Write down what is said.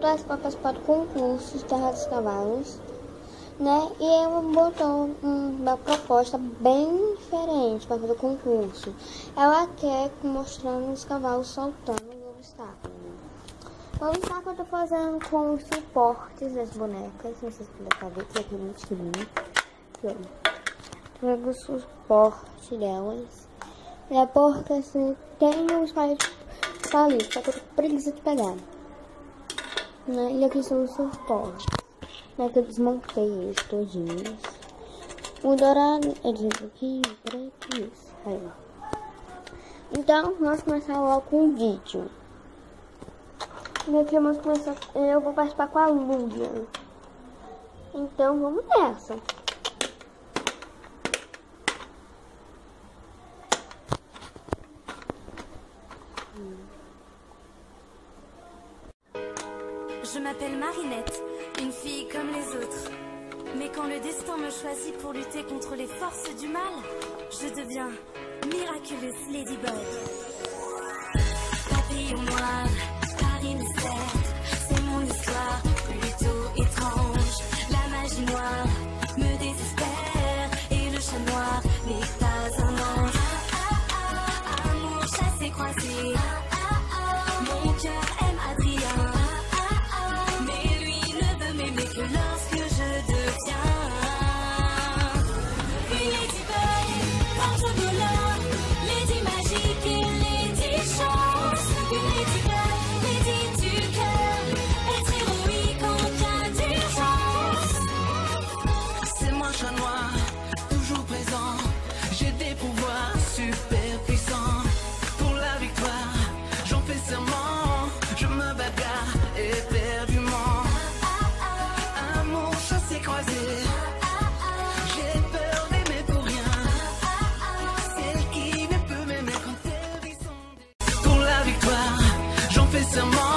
traz para participar do concurso de Terra dos Cavalos, né? E ela botou uma proposta bem diferente para fazer o concurso. Ela quer mostrando os cavalos soltando o obstáculo. O obstáculo eu tô fazendo com os suportes das bonecas, não sei se dá pra ver, que é aqui no estilinho. Aqui, ó. Pego o suporte delas. É porque assim, tem uns palitos, só que eu tô com preguiça de pegar. Né? E aqui são os suportes, né? Que eu desmontei eles todinhos. O dourado é de aqui, o preto e isso. Aí. Então, vamos começar logo com o vídeo. E aqui vamos começar, eu vou participar com a Lúdia. Então, vamos nessa. Je m'appelle Marinette, une fille comme les autres. Mais quand le destin me choisit pour lutter contre les forces du mal, je deviens miraculeuse Ladybug. Papillon noir, Paris mystère, c'est mon histoire plutôt étrange. La magie noire me désespère et le chat noir n'est pas un ange. Amour chassé croisé, mon cœur aime Adrien. Some more.